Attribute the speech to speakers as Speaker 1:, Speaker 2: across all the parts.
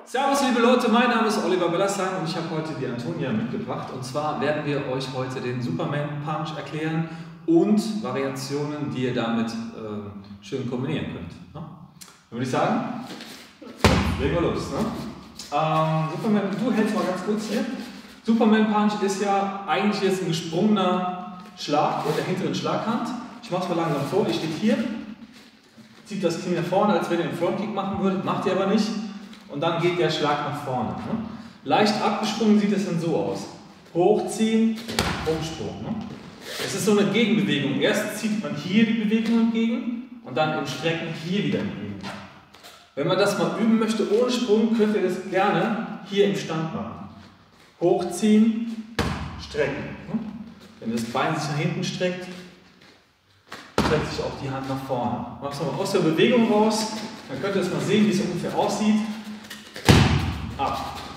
Speaker 1: Servus liebe Leute, mein Name ist Oliver Bellersheim und ich habe heute die Antonia mitgebracht. Und zwar werden wir euch heute den Superman Punch erklären und Variationen, die ihr damit schön kombinieren könnt. Ne? Dann würde ich sagen, legen wir los. Ne? Superman, du hältst mal ganz kurz hier. Superman Punch ist ja eigentlich jetzt ein gesprungener Schlag mit der hinteren Schlaghand. Ich mache es mal langsam vor, ihr steht hier, zieht das Knie nach vorne, als wenn ihr einen Frontkick machen würdet, macht ihr aber nicht. Und dann geht der Schlag nach vorne. Ne? Leicht abgesprungen sieht es dann so aus. Hochziehen, Umsprung. Ne? Es ist so eine Gegenbewegung. Erst zieht man hier die Bewegung entgegen und dann im Strecken hier wieder entgegen. Wenn man das mal üben möchte ohne Sprung, könnt ihr das gerne hier im Stand machen. Hochziehen, strecken. Ne? Wenn das Bein sich nach hinten streckt, streckt sich auch die Hand nach vorne. Machst du mal aus der Bewegung raus, dann könnt ihr das mal sehen, wie es ungefähr aussieht. Ab.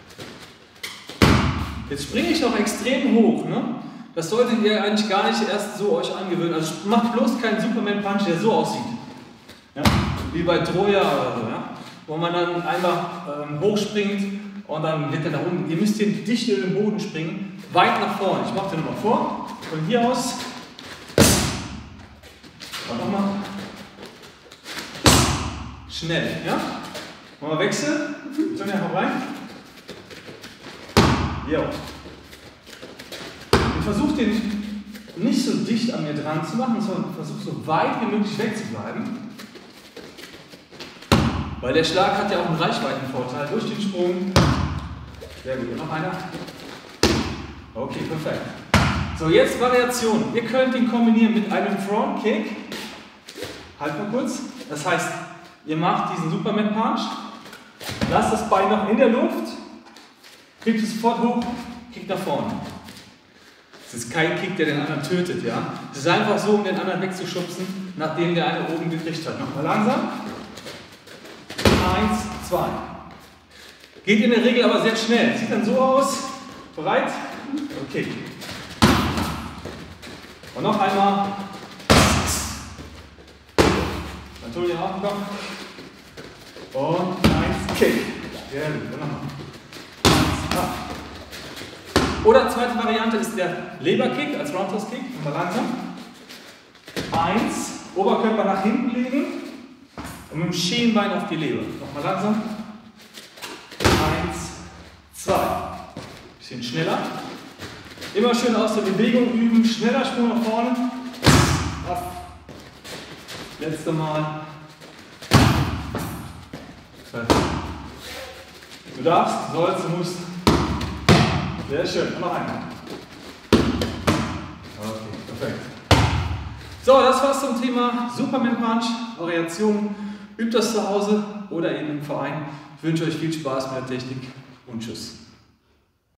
Speaker 1: Jetzt springe ich noch extrem hoch. Ne? Das solltet ihr eigentlich gar nicht erst so euch angewöhnen. Also macht bloß keinen Superman Punch, der so aussieht. Ja? Wie bei Troja oder so. Ja? Wo man dann einfach hochspringt und dann wird er nach unten. Ihr müsst hier dicht in den Boden springen, weit nach vorne. Ich mache den nochmal vor. Von hier aus. Und nochmal. Schnell. Ja? Machen wir Wechsel. So, ja, hau rein. Jo. Ich versuche den nicht so dicht an mir dran zu machen, sondern versuche so weit wie möglich wegzubleiben. Weil der Schlag hat ja auch einen Reichweitenvorteil durch den Sprung. Sehr gut. Noch einer. Okay, perfekt. So, jetzt Variation. Ihr könnt ihn kombinieren mit einem Front Kick. Halt mal kurz. Das heißt, ihr macht diesen Superman Punch. Lasst das Bein noch in der Luft, kriegt es sofort hoch, kickt nach vorne. Es ist kein Kick, der den anderen tötet, ja. Es ist einfach so, um den anderen wegzuschubsen, nachdem der eine oben gekriegt hat. Nochmal langsam. 1, 2. Geht in der Regel aber sehr schnell. Sieht dann so aus. Bereit? Okay. Und noch einmal. Antonia auch noch. Und 1, Kick. Sehr gut, dann nochmal. Oder zweite Variante ist der Leberkick als Roundhouse-Kick. Nochmal langsam. 1, Oberkörper nach hinten legen und mit dem Schienbein auf die Leber. Nochmal langsam. 1, 2. Bisschen schneller. Immer schön aus der Bewegung üben. Schneller Sprung nach vorne. Ab. Letzte Mal. Du darfst, sollst, du musst. Sehr schön. Und noch einmal. Okay, perfekt. So, das war's zum Thema Superman Punch, Variation. Übt das zu Hause oder eben im Verein. Ich wünsche euch viel Spaß mit der Technik und tschüss.